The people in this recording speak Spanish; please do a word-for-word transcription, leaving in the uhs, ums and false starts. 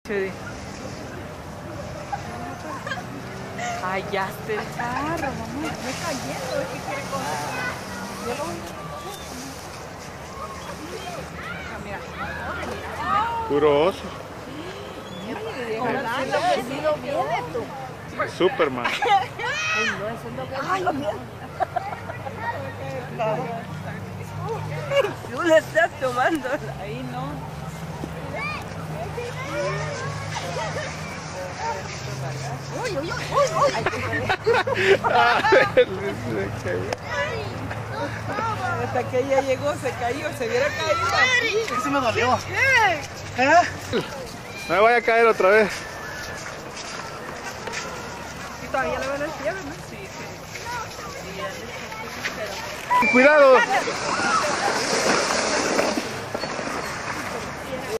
Sí. Ay, ya está el carro, mamá. Estoy cayendo, es que quiere coger. Yo lo voy a mira. Puro oso. Viene tú. Superman. Ay, no, eso es lo que... Ay, lo viene. Tú le estás tomando. Ahí no. Uy, uy, uy, uy, uy. Hasta que ella llegó, se cayó, se hubiera caído. Eso me dolió. ¿Qué? ¿Eh? No me vaya a caer otra vez. ¿Y todavía le van a fiebre, no? Sí, sí. Cuidado.